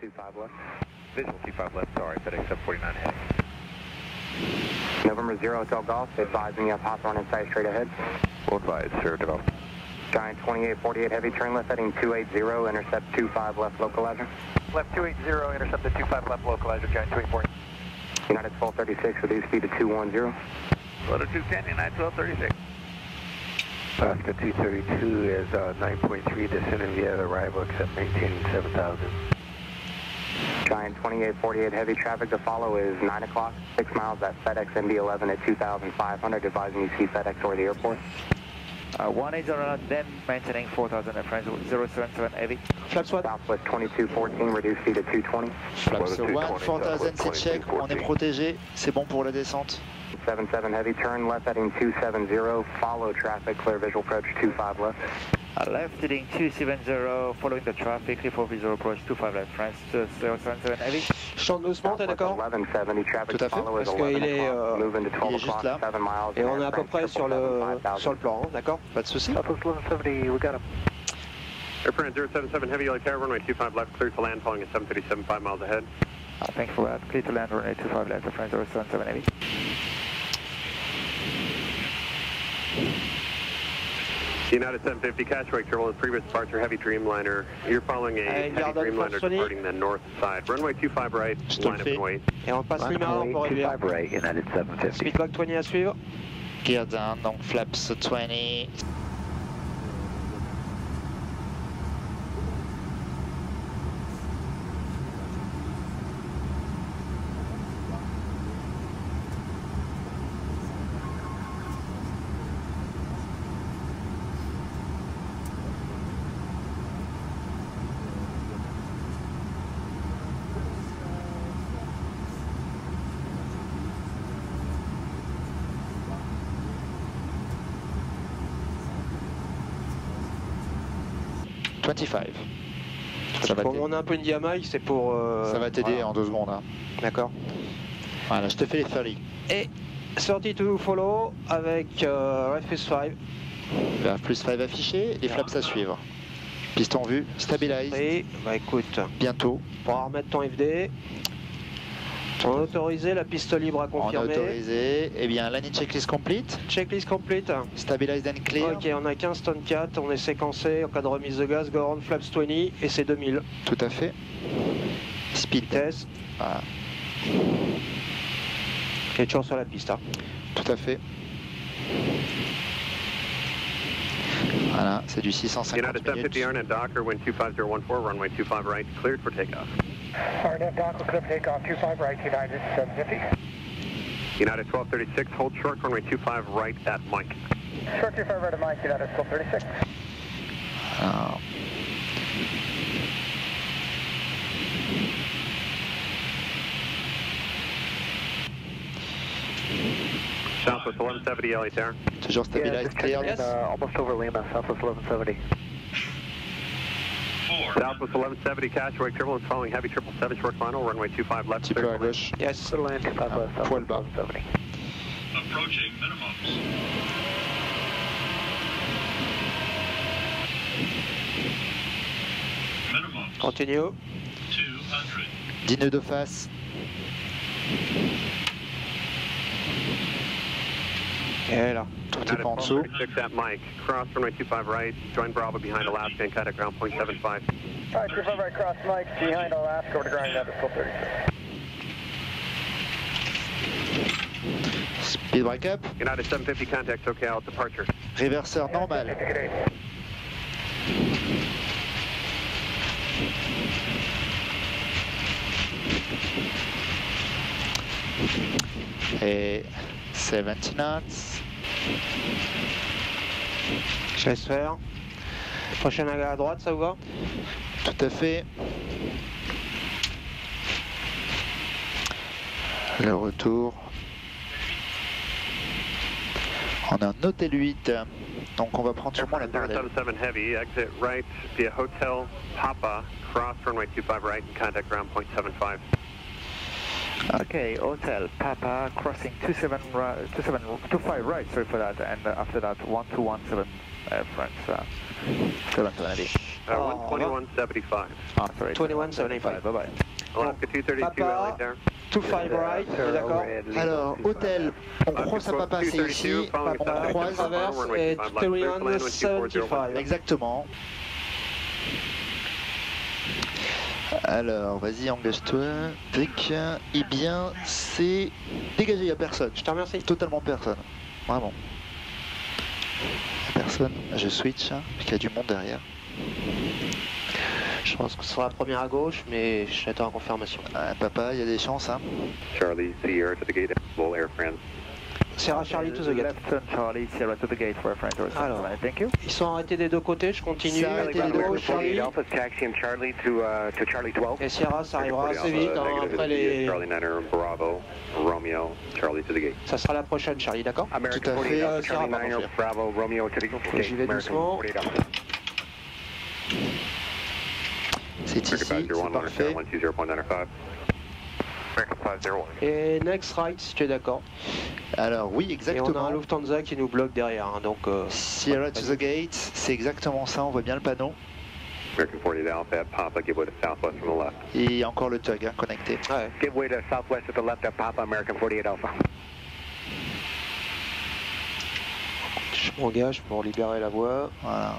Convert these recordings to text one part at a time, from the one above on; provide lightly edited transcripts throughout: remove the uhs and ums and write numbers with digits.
25 left. Visual 25 left, sorry, FedEx 749 heading. November 0 Hotel Golf, advising you have Hawthorne in sight straight ahead. Full advise, sir, develop. Giant 2848 heavy turn left heading 280, intercept 25 left localizer. Left 280, intercept the 25 left localizer, Giant 2848. United 1236, reduce speed to 210. Loader 210, United 1236. Oscar 232 is 9.3, descending via arrival, except maintaining 7,000. Giant 2848 heavy traffic to follow is 9 o'clock, 6 miles at FedEx MD11 at 2,500, advising you see FedEx or the airport. 180, then maintaining 4,000 at France, 077 heavy. Flaps 1. Southwest 2214, reduce speed to 220. Flaps 1, 4000 c'est check, on est protégé, c'est bon pour la descente. 77 heavy turn left heading 270, follow traffic, clear visual approach 25 left. Left heading 270, following the traffic, clear for visual approach 25 left, France 077 heavy. Je chante doucement, t'es d'accord? 1170 traffic Tout à fait, follow is parce 11 qu'il est, o'clock, moving to 12 il est juste o'clock, là. 7 miles. Et on est à peu près sur le plan, hein, d'accord? Pas de soucis. Southwest 1170, we got him. Airplane 077 heavy, light tower, runway 25 left, clear to land, following at 737, 5 miles ahead. Thanks for that, clear to land, runway 25 left, France 077 heavy. United 750, Castaway Terminal, previous departure, heavy Dreamliner. You're following a heavy Dreamliner departing the north side. Runway 25 right, line up and wait. Et on passe numéro pour réduire. 25 right, United 750. Speedback 20 à suivre. Gear down, donc flaps 20. Ça va Pour on a un peu une diamaille, c'est pour... ça va t'aider voilà. en 2 secondes. Hein. D'accord. Voilà, je te fais les ferries. Et 32 follow avec Red plus 5. RF plus 5 affiché, les flaps à suivre. Piston vu, stabilize. Et bah écoute, Bientôt. on va remettre ton FD. On a autorisé, la piste libre à On a confirmer. autorisé. Eh bien, landing checklist complete. Checklist complete. Stabilized and clear. Ok, on a 15 tonnes 4, on est séquencé en cas de remise de gaz, go on flaps 20 et c'est 2000. Tout à fait. Speed. Vitesse. Voilà. Et toujours sur la piste. Hein. Tout à fait. Voilà, c'est du 650 United 750, minutes. Arnett Docker, wind 25014, runway 25 right, cleared for takeoff. Arnett Docker, clear for takeoff, 25 right, United 750. United 1236, hold short, runway 25 right at Mike. Short 25 right at Mike, United 1236. Alors, Southwest 1170, LA Tower. toujours stabilized, clear. Yes. Almost over Lima, Southwest 1170. Southwest 1170, Castaway Terminal is following heavy 777 short final, runway 25 left, Un petit peu clear à to land. gauche. Yes. Good land, 25 left, Poil Southwest bas. 1170. Approaching minimums. Minimums. Continue. 200. 10 nœuds de face. Et là. Tout petit United peu en dessous. 1236 at Mike, cross runway 25 right, join Bravo behind Alaska and contact ground point 75. Alright, 25 right cross Mike, behind Alaska, over to ground, United 1236. Speed breakup. United 750, contact SoCal at departure. Réverseur normal. Et 70 knots. Je laisse faire. Prochaine à droite, ça vous va? Tout à fait. Le retour. On a un hôtel 8. Donc on va prendre sûrement la Airplane parallèle. 077 heavy, exit right via Hotel Papa, cross runway 25 right and contact ground point 75. Okay, Hotel Papa, crossing 25 right, sorry for that, and after that 1217 France 720. 121.75. Ah, sorry. 21.75. Bye bye. Alaska 232, LA there. 25 right, d'accord. Alors, hôtel, on croise à Papa, c'est ici. On croise, Traverse et 21.75. exactement. Alors, vas-y, engage-toi. Tac. Eh bien, c'est dégagé, il n'y a personne. Je te remercie. Totalement personne. Vraiment. Personne. Je switch, parce qu'il y a du monde derrière. Je pense que ce sera la première à gauche, mais j'attends la confirmation. Papa, il y a des chances, hein. Charlie, Sierra to the gate, Bull Air France. Sierra Charlie to the gate. Left turn Charlie, Sierra to the gate for a friend or Alors, thank you. ils sont arrêtés des deux côtés, je continue. C'est arrêté des deux côtés. Charlie. Alpha taxi Charlie to Charlie 12. Et Sierra, ça arrivera assez vite, hein, après les... Charlie 9, Bravo, Romeo, Charlie to the gate. Ça sera la prochaine, Charlie, d'accord? American Tout à 48 fait. Alpha, Sierra, Charlie pardon, 9, Bravo, Romeo to the gate. J'y vais doucement. 48 Alpha. C'est ici, c'est parfait. 120.95. American 501. Et next right, si tu es d'accord. Alors, oui, Et on a exactement. un Lufthansa qui nous bloque derrière, hein, donc... Sierra to the gate, c'est exactement ça, on voit bien le panneau. American 48 Alpha at Papa, give way to southwest from the left. Et encore le tug, hein, connecté. Ouais. Give way to southwest at the left at Papa, American 48 Alpha. Je m'engage pour libérer la voie. Voilà.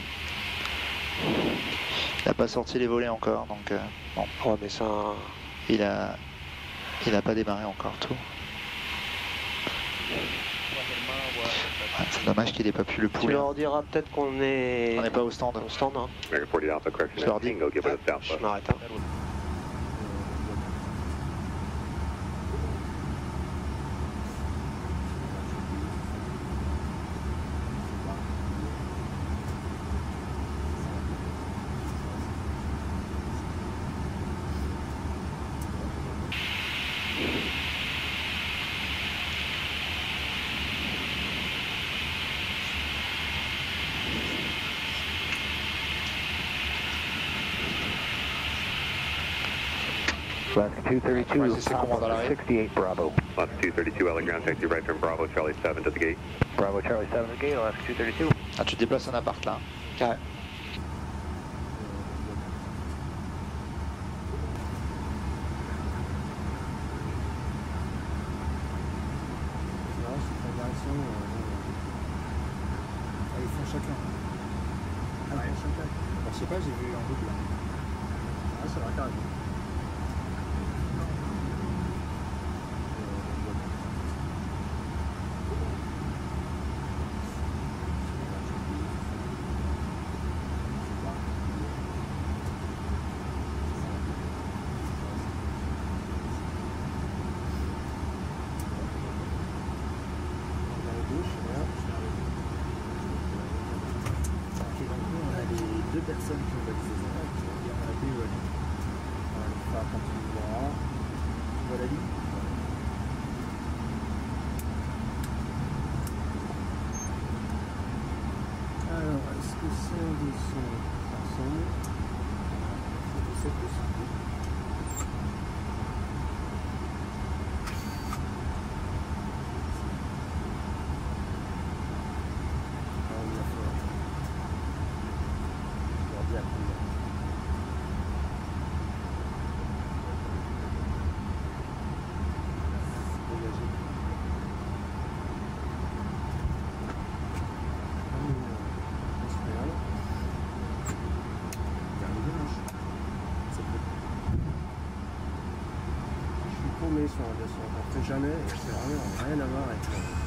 Il n'a pas sorti les volets encore, donc bon. Ouais, mais ça... Il a pas démarré encore tout. Ouais, c'est dommage qu'il n'ait pas pu le Tu pouler. leur diras peut-être qu'on est... On n'est pas au stand. au stand, hein. American 48 Alpha, correction Je leur dis. 19, go give way to Je southwest. m'arrête, hein. Alaska 232, Ouais, c'est comment dans l'arrêt? 68 Bravo. Alaska 232, LA ground taxi right turn Bravo, Charlie 7 to the gate. Bravo Charlie 7 to the gate, Alaska 232. Ah, tu déplaces un appart là. Ouais. Ils font chacun. Ah, ils font chacun. Alors, je sais pas, j'ai vu en boucle là. Ah, ça va carrément. Deux personnes qui ont balisé ça, il y en a deux volés. On va faire continuer là. Voilà la ligne. Alors, est-ce que c'est un descend ensemble? C'est possible. Je suis paumé sur un descente, on ne fait jamais, et c'est vraiment rien à voir avec ça.